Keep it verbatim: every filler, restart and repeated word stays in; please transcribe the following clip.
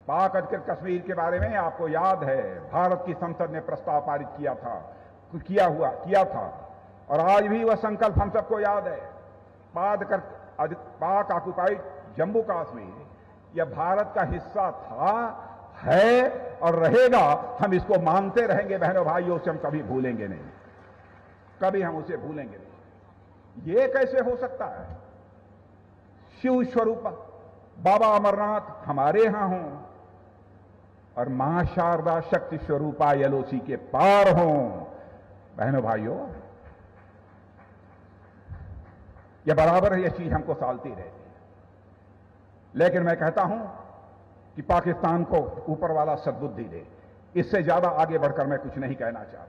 पाक अधिकृत कश्मीर के बारे में आपको याद है, भारत की संसद ने प्रस्ताव पारित किया था, किया हुआ किया था, और आज भी वह संकल्प हम सबको याद है। पाक ऑक्युपाइड जम्मू कश्मीर यह भारत का हिस्सा था, है और रहेगा। हम इसको मानते रहेंगे बहनों भाइयों, से हम कभी भूलेंगे नहीं, कभी हम उसे भूलेंगे नहीं। ये कैसे हो सकता है? शिव स्वरूप बाबा अमरनाथ हमारे यहां हों और मां शारदा शक्ति स्वरूपा एलओसी के पार हों। बहनों भाइयों, यह बराबर यह चीज हमको सालती रहती है। लेकिन मैं कहता हूं कि पाकिस्तान को ऊपर वाला सद्बुद्धि दे। इससे ज्यादा आगे बढ़कर मैं कुछ नहीं कहना चाहता।